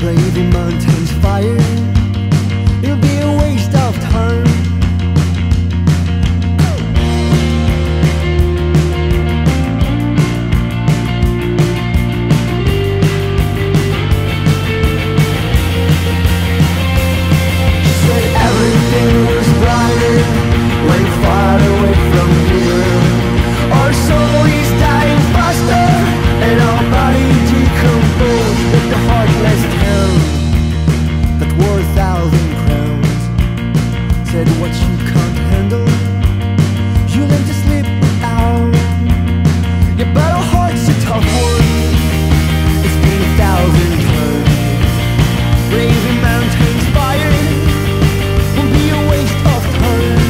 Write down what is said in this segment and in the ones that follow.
braving mountains fire, it'll be a waste of time. She said everything was brighter when far away from here. Our soul is dying faster and our body decomposed, but the heartless town that wore 1,000 crowns said what you can't handle, you learn to sleep out. Yeah, but our heart's a tough one. It's been 1,000 times. Braving mountains fire will be a waste of time.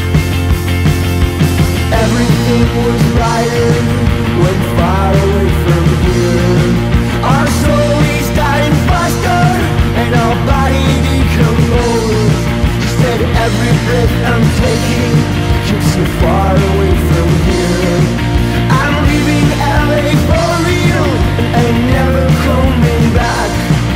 Everything was brighter when far away from here. Our soul is dying faster and our body decomposes. She said every breath I'm taking keeps you far away from here. I'm leaving LA for real and I'm never coming back.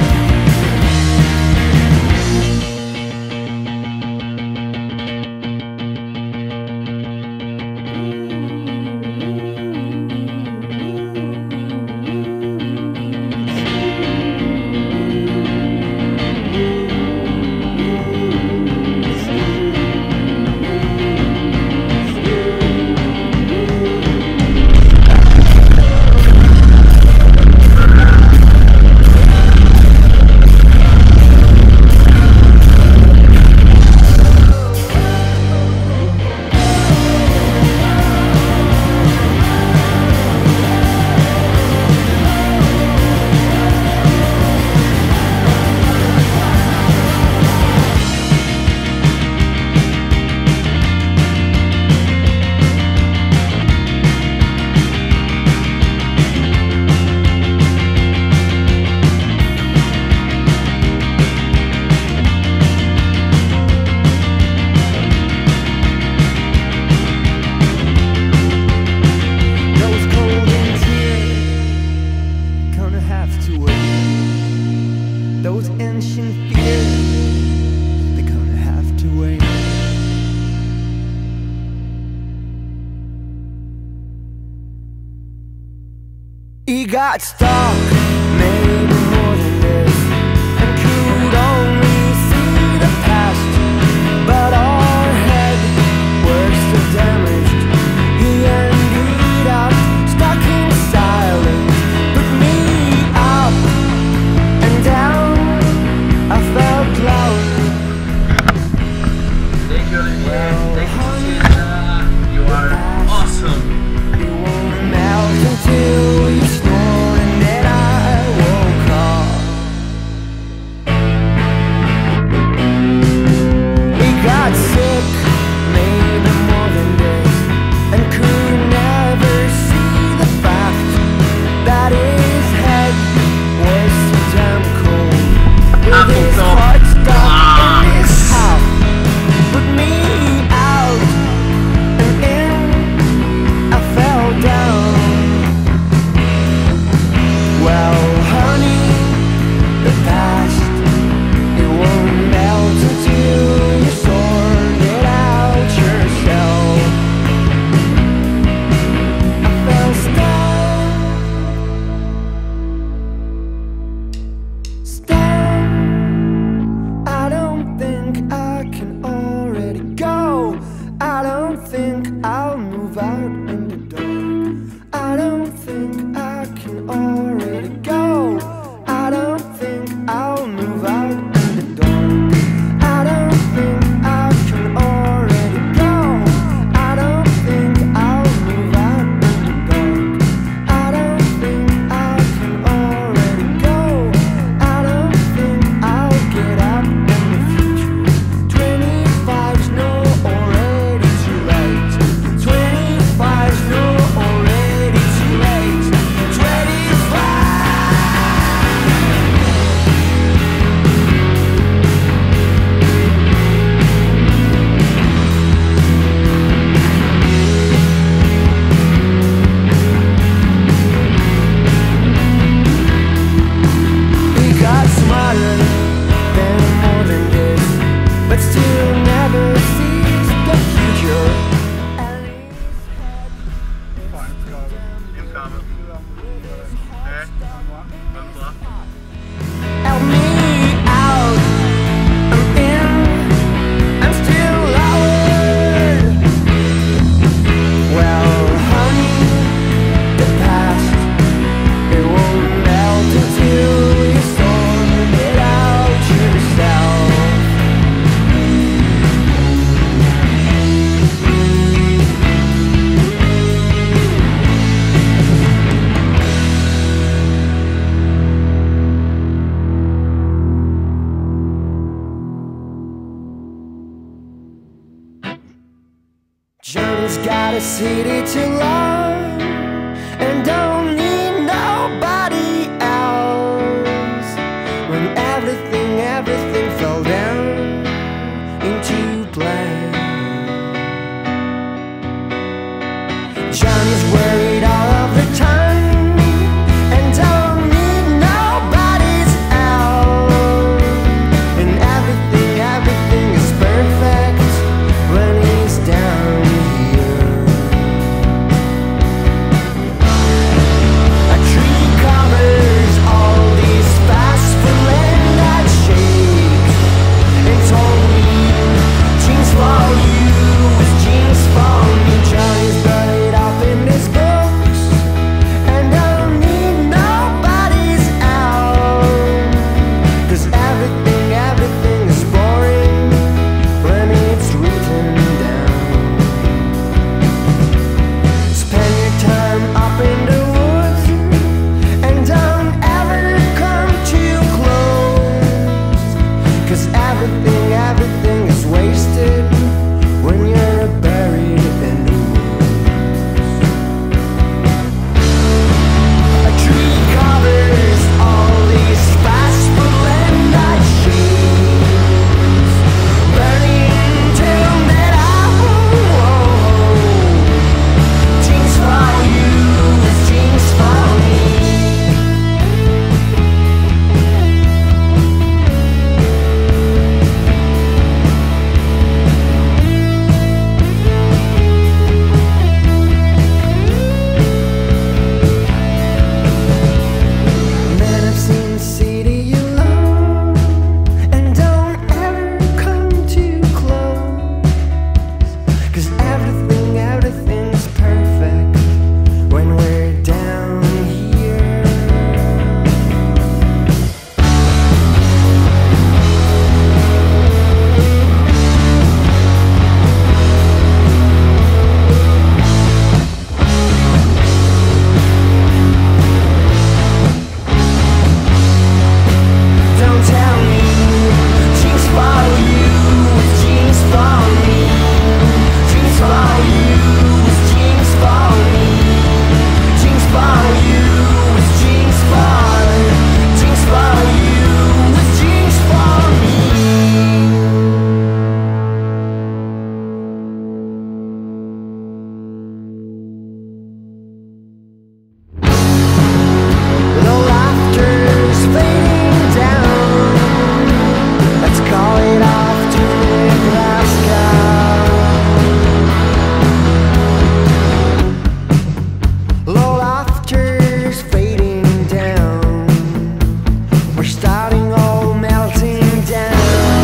Those ancient fears, they're gonna have to wait. He got stuck, maybe more than this, and could only see the past. But our head was so damaged, he ended up stuck in silence. Put me up and down, I felt loud. Thank you, Olivier. Thank you, Cecilia. You are awesome. You won't melt until you snore and got a city to love and don't need nobody else. When everything fell down into place. Johnny's worried all of the time and don't need nobody's help. And everything is perfect when he's down here. A tree covers all these fast for land that shakes. And told me jeans for you is jeans for me. Johnny's buried up in his books and don't need nobody's help. 'Cause everything is boring when it's written down. Spend your time up in the woods and don't ever come too close. 'Cause everything is wasted when you're buried in the woods. A tree covers all these fast food land that shakes, burning till midnight. Jeans for you is jeans for me. Man, I've seen the city you love and don't ever come too close. 'Cause everything's perfect when we're down here. Don't tell me jeans for you is jeans for me. Jeans for you is jeans for me. Jeans for you is jeans for. Jeans for you is jeans for me. The laughter's fading down. Let's call it off to Nebraska. The laughter's fading down. We're starting all melting down.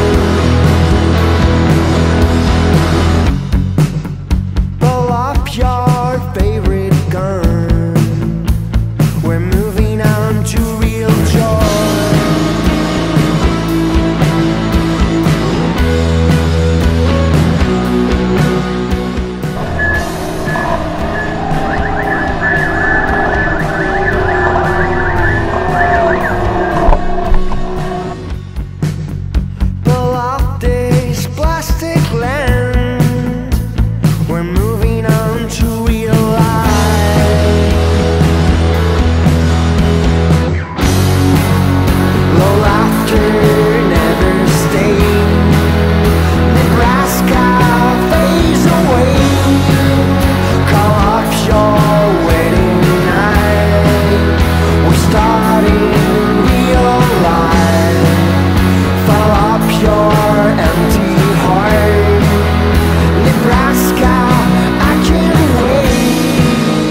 Pull up your favorite gun. We're moving on to real joy. Pull off this plastic land. We're moving on to real life. Low laughter never stays. Nebraska fades away. Call off your wedding night. We're starting real life. Fill up your empty heart. Nebraska, I can't wait.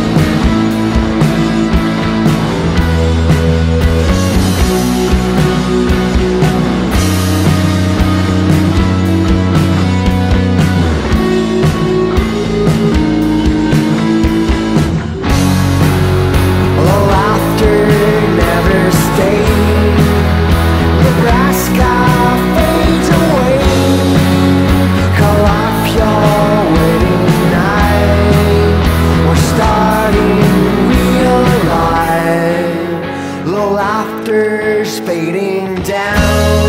The laughter never stays. Nebraska fades away. Call off your wedding night. We're starting real life. The laughter's fading down.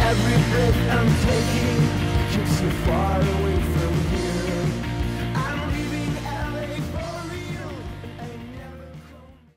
Every breath I'm taking keeps you far